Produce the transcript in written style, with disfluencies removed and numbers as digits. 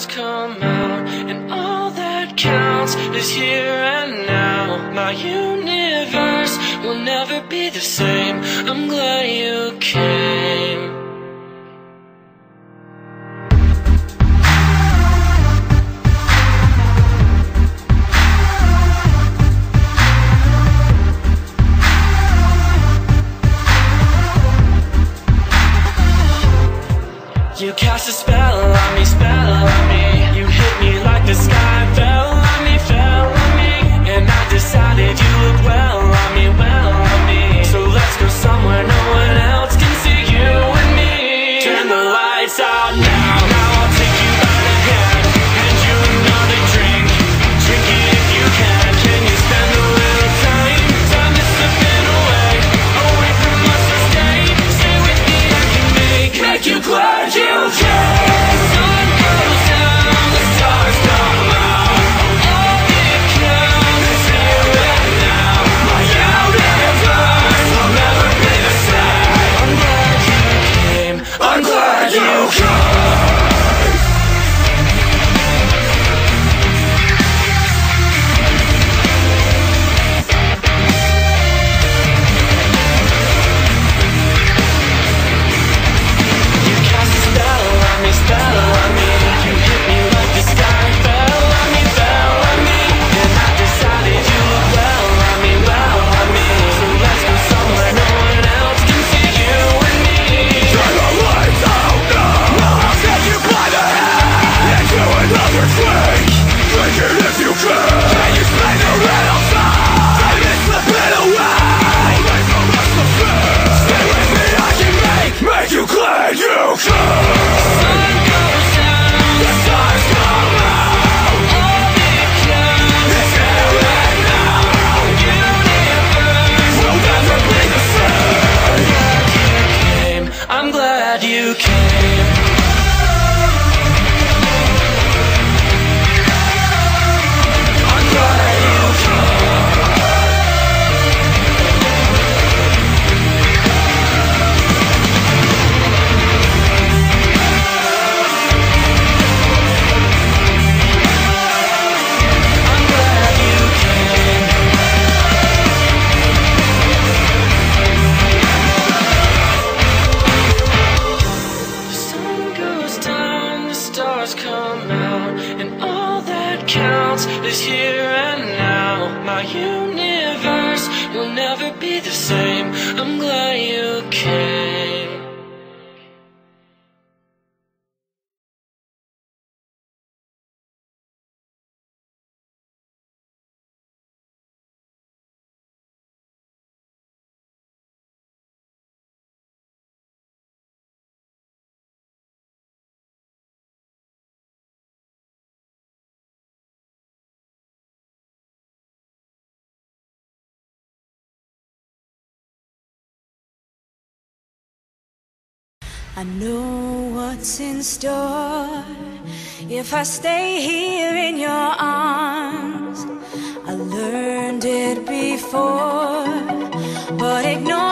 stars come out, and all that counts is here and now. My universe will never be the same. I'm glad you came. You cast a spell on me, spell on me. You hit me like the sky fell on me, fell on me. And I decided you look well on me, well on me. So let's go somewhere no one else can see you and me. Turn the lights out now. Now I'll take you by the hand, hand you another drink. Drink it if you can. Can you spend a little time? Time to slip it away, away from us to stay. Stay with me, I can make you glad you came. Sun goes down, the stars come out. All it counts is here and now. My universe will never be the same. I'm glad you came. I'm glad you came. Spell on me, you hit me like the sky fell on me, fell on me. And I decided you look well on me, well on me. So let's go somewhere no one else can see you and me. Turn the lights out now. Now I'll take you by the hand, and do another drink. Drink it if you can. Can you spend a little time? Try to slip it away, away from us to fear. Stay with me, I can make you glad you can. I'm glad you came. I'm glad you came. I'm glad you came. The sun goes down, the stars come out, and all that counts is here and now. My universe will never be the same. I'm glad you came. I know what's in store if I stay here in your arms. I learned it before, but ignore